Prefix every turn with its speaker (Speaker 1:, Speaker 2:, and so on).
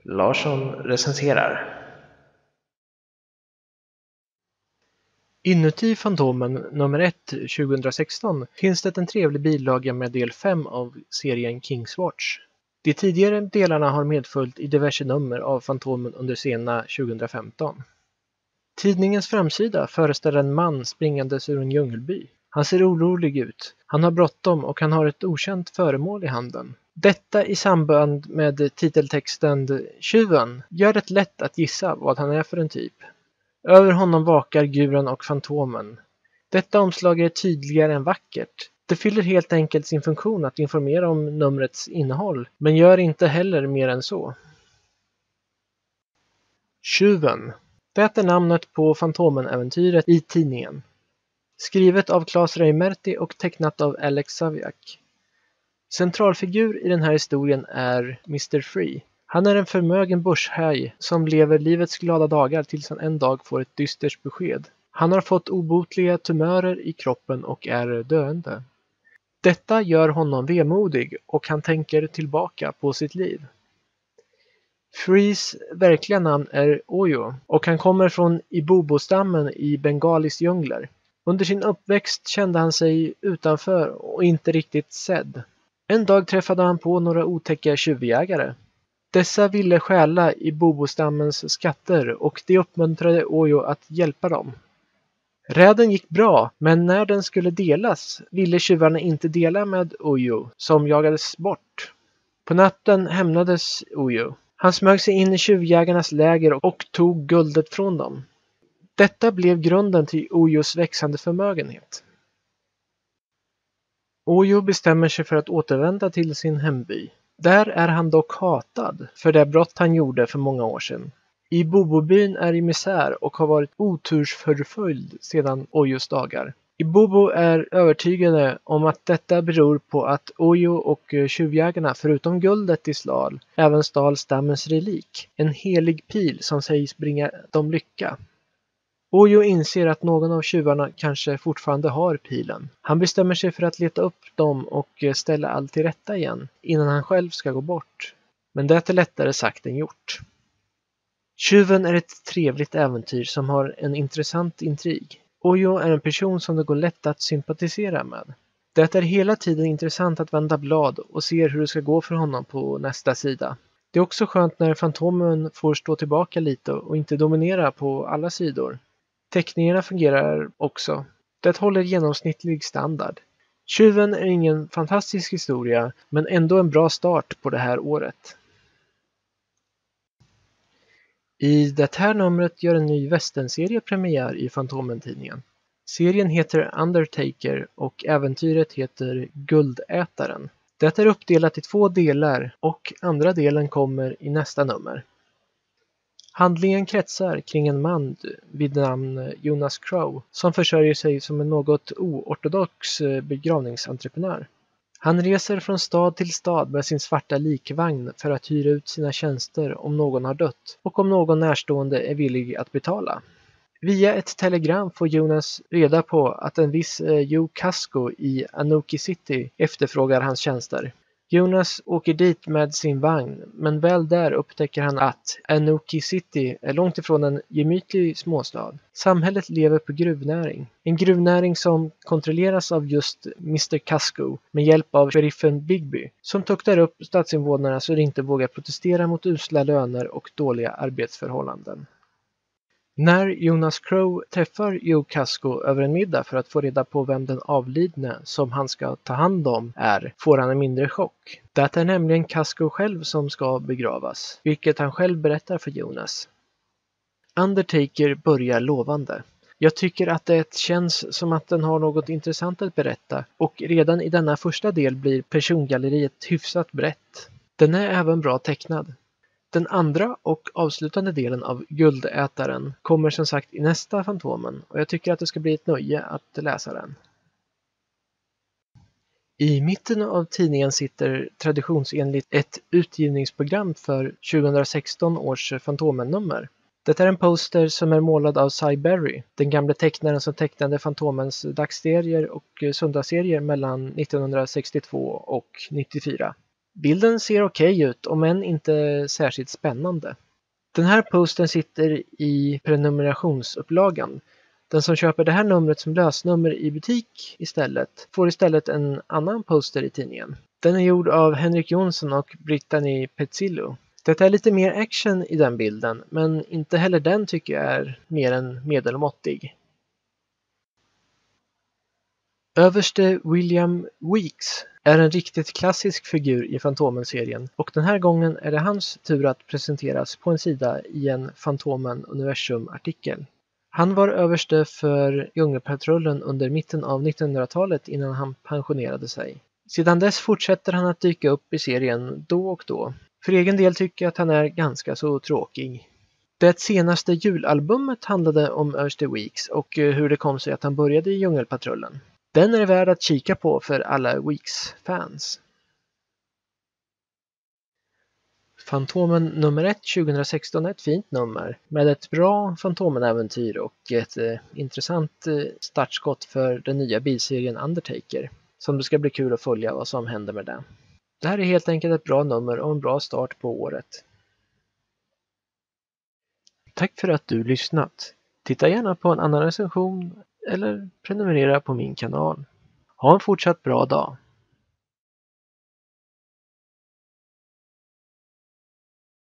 Speaker 1: Larsson recenserar. Inuti Fantomen nummer 1 2016 finns det en trevlig bilaga med del 5 av serien King's Watch. De tidigare delarna har medföljt i diverse nummer av Fantomen under sena 2015. Tidningens framsida föreställer en man springandes ur en djungelby. Han ser orolig ut, han har bråttom och han har ett okänt föremål i handen. Detta i samband med titeltexten Tjuven gör det lätt att gissa vad han är för en typ. Över honom vakar guren och Fantomen. Detta omslag är tydligare än vackert. Det fyller helt enkelt sin funktion att informera om numrets innehåll, men gör inte heller mer än så. Tjuven. Det är namnet på Fantomen-äventyret i tidningen. Skrivet av Claes Reimerti och tecknat av Alex Saviak. Centralfigur i den här historien är Mr. Free. Han är en förmögen börshaj som lever livets glada dagar tills han en dag får ett dystert besked. Han har fått obotliga tumörer i kroppen och är döende. Detta gör honom vemodig och han tänker tillbaka på sitt liv. Frees verkliga namn är Oyo och han kommer från Ibobo-stammen i Bengalis djungler. Under sin uppväxt kände han sig utanför och inte riktigt sedd. En dag träffade han på några otäcka tjuvjägare. Dessa ville stjäla Ibobo-stammens skatter och de uppmuntrade Oyo att hjälpa dem. Räden gick bra, men när den skulle delas ville tjuvarna inte dela med Oyo, som jagades bort. På natten hämnades Oyo. Han smög sig in i tjuvjägarnas läger och tog guldet från dem. Detta blev grunden till Oyos växande förmögenhet. Oyo bestämmer sig för att återvända till sin hemby. Där är han dock hatad för det brott han gjorde för många år sedan. Ibobo-byn är i misär och har varit otursförföljd sedan Oyos dagar. Ibobo är övertygade om att detta beror på att Oyo och tjuvjägarna förutom guldet i stal även stal stammens relik, en helig pil som sägs bringa dem lycka. Oyo inser att någon av tjuvarna kanske fortfarande har pilen. Han bestämmer sig för att leta upp dem och ställa allt till rätta igen innan han själv ska gå bort. Men det är lättare sagt än gjort. Tjuven är ett trevligt äventyr som har en intressant intrig. Oyo är en person som det går lätt att sympatisera med. Det är hela tiden intressant att vända blad och se hur det ska gå för honom på nästa sida. Det är också skönt när Fantomen får stå tillbaka lite och inte dominera på alla sidor. Teckningarna fungerar också. Det håller genomsnittlig standard. Tjuven är ingen fantastisk historia, men ändå en bra start på det här året. I det här numret gör en ny westernserie premiär i Fantomen-tidningen. Serien heter Undertaker och äventyret heter Guldätaren. Det är uppdelat i 2 delar och andra delen kommer i nästa nummer. Handlingen kretsar kring en man vid namn Jonas Crow som försörjer sig som en något oortodox begravningsentreprenör. Han reser från stad till stad med sin svarta likvagn för att hyra ut sina tjänster om någon har dött och om någon närstående är villig att betala. Via ett telegram får Jonas reda på att en viss Joe Casco i Anoki City efterfrågar hans tjänster. Jonas åker dit med sin vagn, men väl där upptäcker han att Anoki City är långt ifrån en gemytlig småstad. Samhället lever på gruvnäring. En gruvnäring som kontrolleras av just Mr. Casco med hjälp av sheriffen Bigby, som tuktar upp stadsinvånarna så de inte vågar protestera mot usla löner och dåliga arbetsförhållanden. När Jonas Crow träffar Joe Casco över en middag för att få reda på vem den avlidne som han ska ta hand om är, får han en mindre chock. Det är nämligen Casco själv som ska begravas, vilket han själv berättar för Jonas. Undertaker börjar lovande. Jag tycker att det känns som att den har något intressant att berätta och redan i denna första del blir persongalleriet hyfsat brett. Den är även bra tecknad. Den andra och avslutande delen av Guldätaren kommer som sagt i nästa Fantomen och jag tycker att det ska bli ett nöje att läsa den. I mitten av tidningen sitter traditionsenligt ett utgivningsprogram för 2016 års Fantomen-nummer. Det är en poster som är målad av Cy Berry, den gamla tecknaren som tecknade Fantomens dagsserier och söndagsserier mellan 1962 och 94. Bilden ser okej ut, om än inte särskilt spännande. Den här posten sitter i prenumerationsupplagan. Den som köper det här numret som lösnummer i butik istället får istället en annan poster i tidningen. Den är gjord av Henrik Jonsson och Brittany Petzillo. Det är lite mer action i den bilden, men inte heller den tycker jag är mer än medelmåttig. Överste William Weeks är en riktigt klassisk figur i Fantomen-serien och den här gången är det hans tur att presenteras på en sida i en Fantomen-universum-artikel. Han var överste för Djungelpatrullen under mitten av 1900-talet innan han pensionerade sig. Sedan dess fortsätter han att dyka upp i serien då och då. För egen del tycker jag att han är ganska så tråkig. Det senaste julalbumet handlade om överste Weeks och hur det kom sig att han började i Djungelpatrullen. Den är värd att kika på för alla Weeks-fans. Fantomen nummer 1 2016 är ett fint nummer med ett bra Fantomen-äventyr och ett intressant startskott för den nya bilserien Undertaker, som det ska bli kul att följa vad som händer med det. Det här är helt enkelt ett bra nummer och en bra start på året. Tack för att du lyssnat. Titta gärna på en annan recension eller prenumerera på min kanal. Ha en fortsatt bra dag!